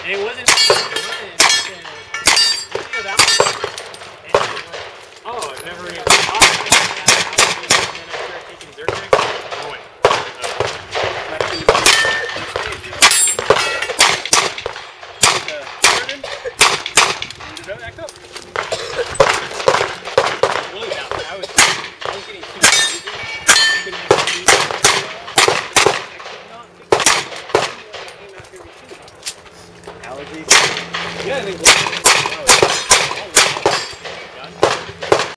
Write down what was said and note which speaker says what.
Speaker 1: And it wasn't oh, I've never even thought of that. And then I started taking Zyrtec. Oh, wait. Back up. Really bad. I was getting too busy. I couldn't even see. I could not figure out. Allergies? Yeah, I think.